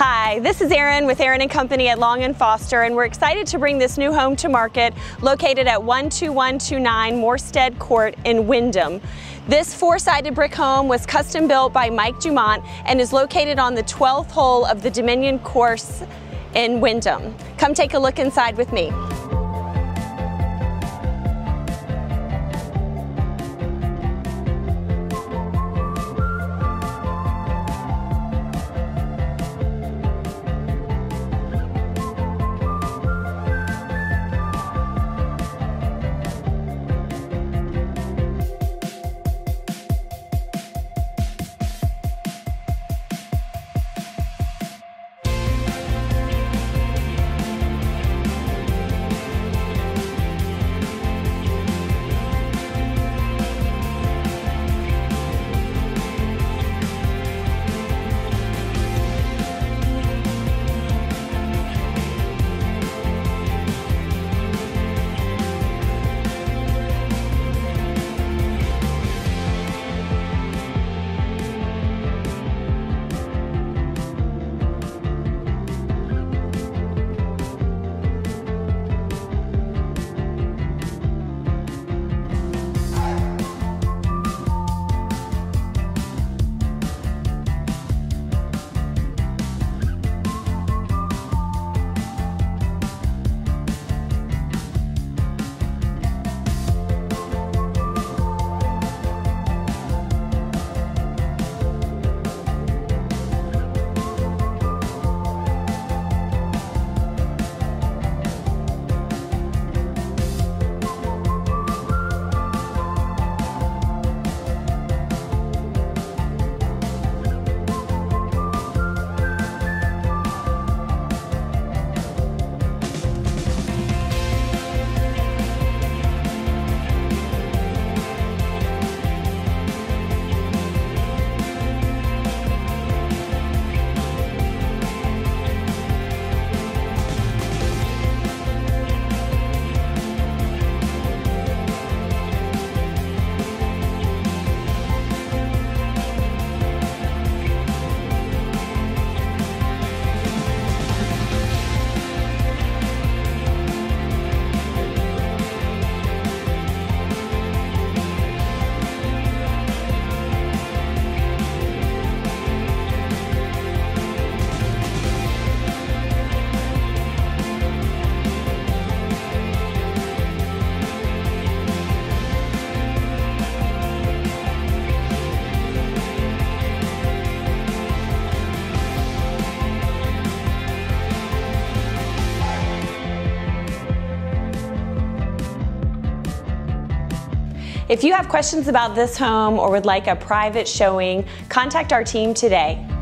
Hi, this is Erin with Erin & Company at Long & Foster, and we're excited to bring this new home to market located at 12129 Morstead Court in Windham. This four-sided brick home was custom built by Mike Dumont and is located on the 12th hole of the Dominion course in Windham. Come take a look inside with me. If you have questions about this home or would like a private showing, contact our team today.